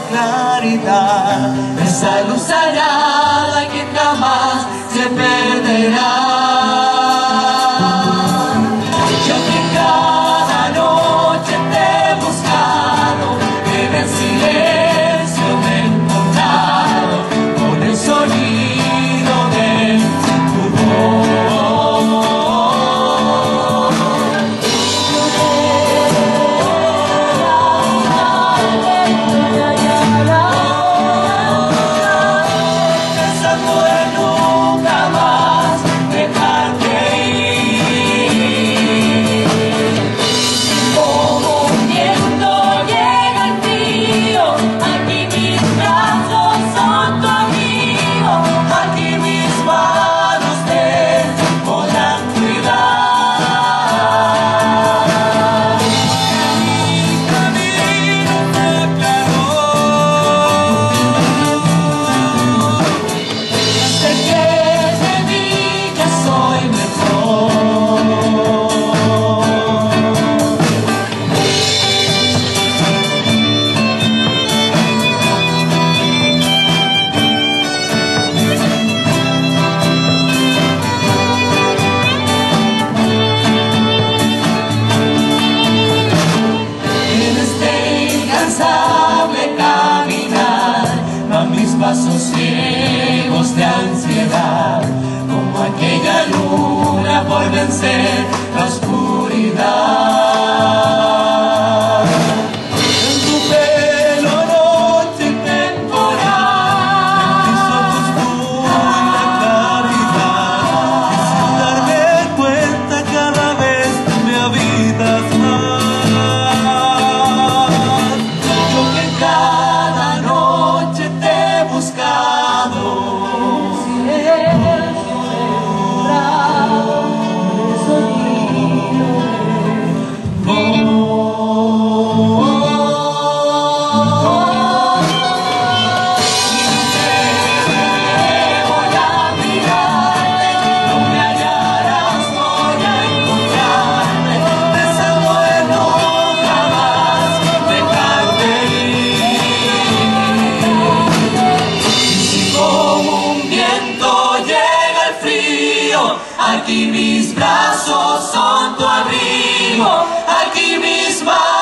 claridad, esa luz sagrada que jamás se perderá. Yo que cada noche te he buscado, en el silencio me he encontrado con el sonido de tu voz. Pasos ciegos de ansiedad, como aquella luna por vencer la oscuridad. En tu pelo noche temporal, en tus ojos pura claridad, y sin darme cuenta cada vez me habitas más. Yo que cada noche te he buscado, aquí mis brazos son tu abrigo, aquí mis manos